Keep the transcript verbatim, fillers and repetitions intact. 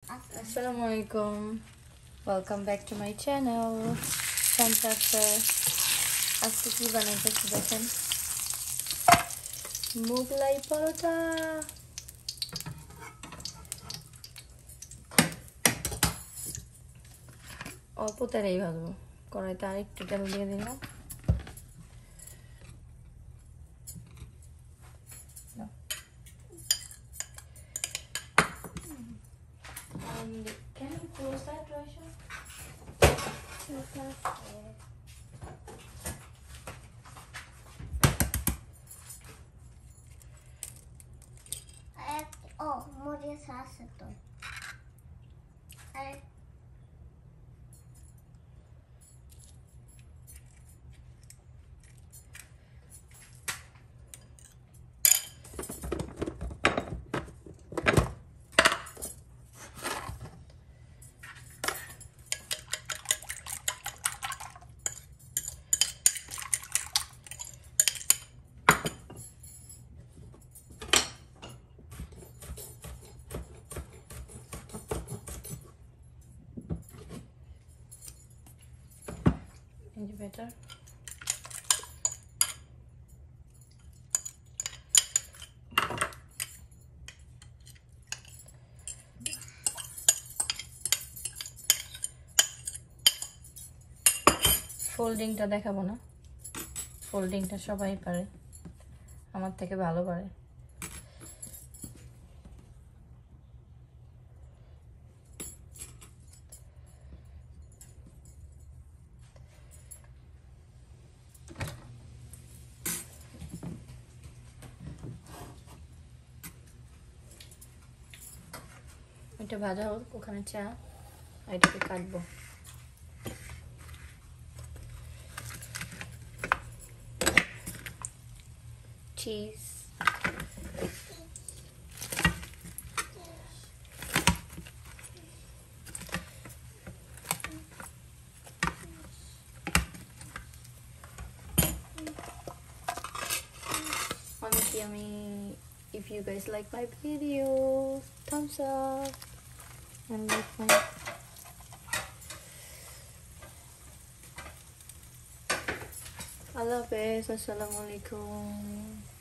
Assalamualaikum. Welcome back to my channel. Fantastic. আজকে কি বানাইতেছি দেখেন, মুগলাই পরোটা। অল্প তেলেই ভাজবো, কড়াইতে আরেকটু তেল দিয়ে দিলাম। And can you close that, Raisha? Okay. Oh, mujer hace todo. Is it better? ফোল্ডিংটা দেখাবো না, ফোল্ডিংটা সবাই পারে, আমার থেকে ভালো পারে। এটা ভাজা হোক, ওখানে চা, এটাকে কাটবো। Cheese, honestly yummy. If you guys like my video, thumbs up and like my Allah Hafiz. Assalamualaikum.